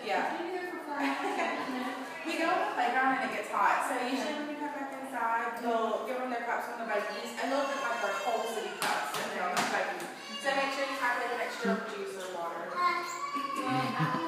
Yeah. We go on the playground and it gets hot, so usually when we come back inside, they'll give them their cups from the buggies, and they'll drink like their whole city cups and they're on the buggies. So make sure you have like an extra juice or water.